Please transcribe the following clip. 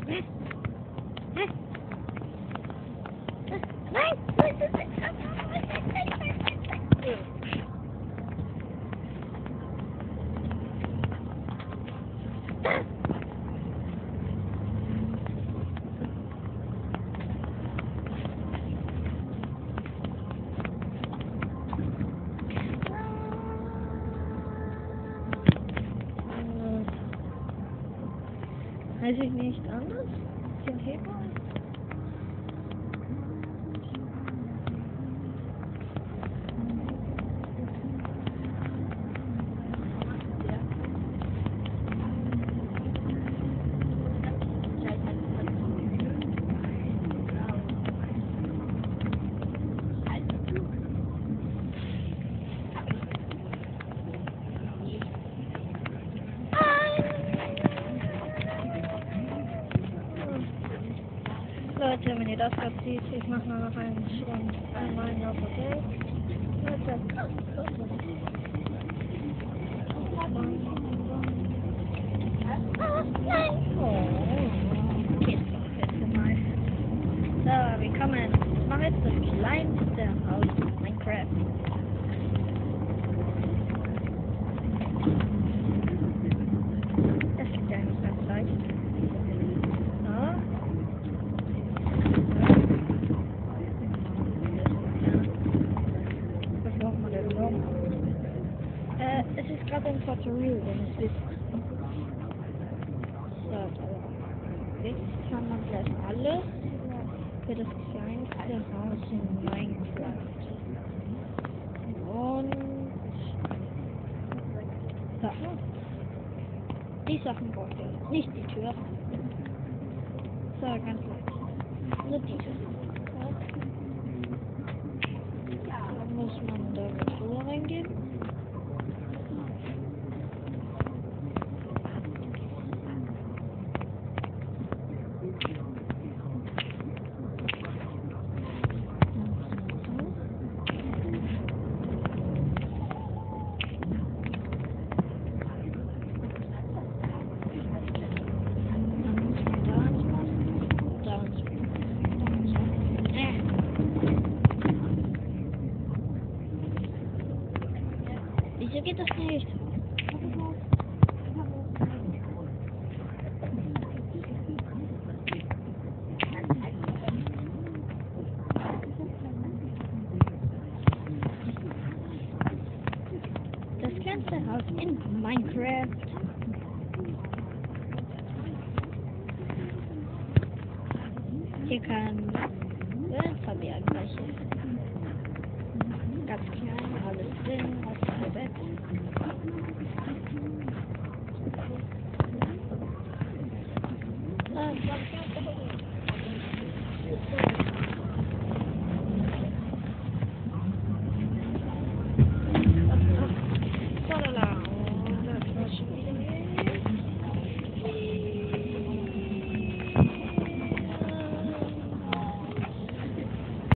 Weiß ich nicht anders? Den Heber? Leute, wenn ihr das gerade seht, ich mache nur noch einen Schwung. Einmal in auf okay. Leute. Oh. Okay, das letzte Mal. So, wir kommen. Ich mache jetzt das kleinste Haus in Minecraft. Das geht ja nicht ganz leicht. Es ist gerade ein Tutorial, wenn es wisst. So, jetzt kann man gleich alles für das kleinste Haus in Minecraft. Und so. Die Sachen braucht ihr. Nicht die Tür. So, ganz leicht. Nur die Tür. Dann muss man da mit Ruhe reingehen. Wieso geht das nicht? Das kleinste Haus in Minecraft. Hier kann verbergen welche. Ganz klein, alles drin, was für Bett.